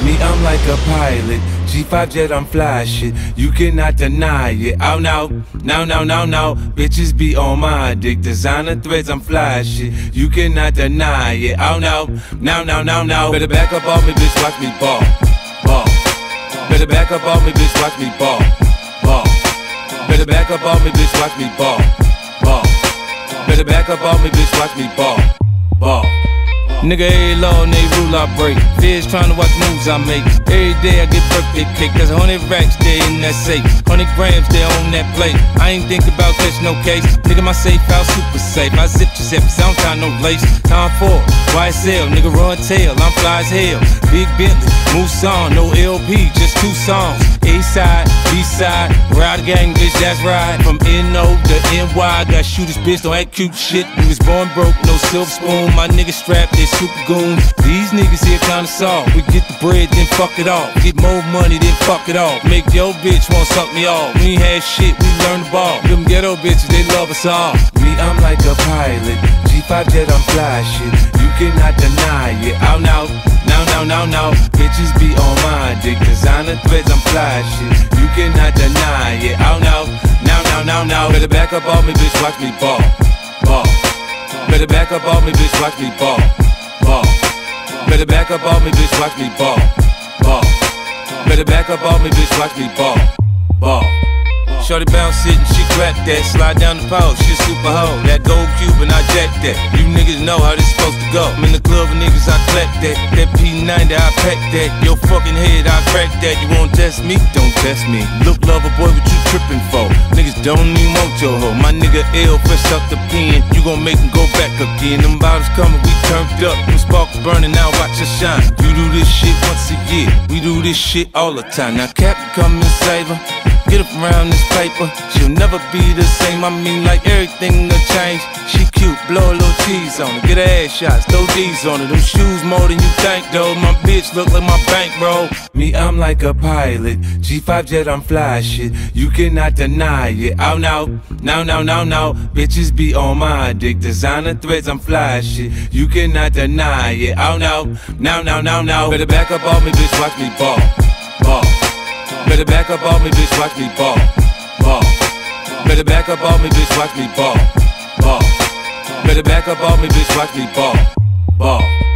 Me, I'm like a pilot, G5 jet, I'm fly shit. You cannot deny it. Oh no, no, no, no, no. Bitches be on my dick. Designer threads, I'm fly shit. You cannot deny it. Oh no, no, no, no, no. Better back up on me, bitch. Watch me ball, ball. Better back up on me, bitch. Watch me ball, ball. Better back up on me, bitch. Watch me ball, ball. Better back up on me, bitch. Watch me ball, ball. Nigga, every law and every rule I break. Feds tryna watch moves I make. Every day I get birthday cake. There's 100 racks there in that safe. 100 grams there on that plate. I ain't think about catching no case. Nigga, my safe out super safe. I zip your zip, I don't tie no lace. Time for YSL, nigga run tail. I'm fly as hell. Big Bentley, Mousson, no LP, just 2 songs. A-side, B-side, ride gang, bitch, that's right. From N-O to N-Y, got shooters, bitch, don't act cute shit. We was born broke, no silver spoon. My niggas strapped, they super goons. These niggas here kinda soft. We get the bread, then fuck it off. Get more money, then fuck it off. Make your bitch wanna suck me off. We ain't had shit, we learned the ball. Them ghetto bitches, they love us all. Me, I'm like a pilot, G5 jet, I'm fly shit. You cannot deny it. Oh no, no, no, no, no. Bitches be on my dick. Designer threads, I'm fly shit. You cannot deny it. Oh no, no, no, no, no. Better back up on me, bitch. Watch me ball, ball. Better back up on me, bitch. Watch me ball, ball. Better back up on me, bitch. Watch me ball, ball. Better back up on me, bitch. Watch me ball, ball. Shorty bounce sittin', she crack that. Slide down the pole, she a super hoe. That gold cube and I jack that. You niggas know how this supposed to go. I'm in the club with niggas, I clap that. That P90, I pack that. Your fucking head, I crack that. You won't test me? Don't test me. Look, lover boy, what you trippin' for? Niggas don't even want your hoe. My nigga L fresh up the pen. You gon' make him go back again. Them bottles coming, we turned up. Them sparks burning, now watch us shine. You do this shit once a year. We do this shit all the time. Now Captain come and save her. Get up around this paper, she'll never be the same. I mean, like everything will change. She cute, blow a little cheese on her. Get her ass shots, throw D's on her. Them shoes more than you think, though. My bitch look like my bankroll. Me, I'm like a pilot, G5 jet, I'm fly shit. You cannot deny it. Oh no, no, no, no, no. Bitches be on my dick. Designer threads, I'm fly shit. You cannot deny it. Oh no, no, no, no, no. Better back up on me, bitch. Watch me ball, ball. Better back up on me, bitch, watch me ball, ball. Better back up on me, bitch, watch me ball, ball. Better back up on me, bitch, watch me ball, ball.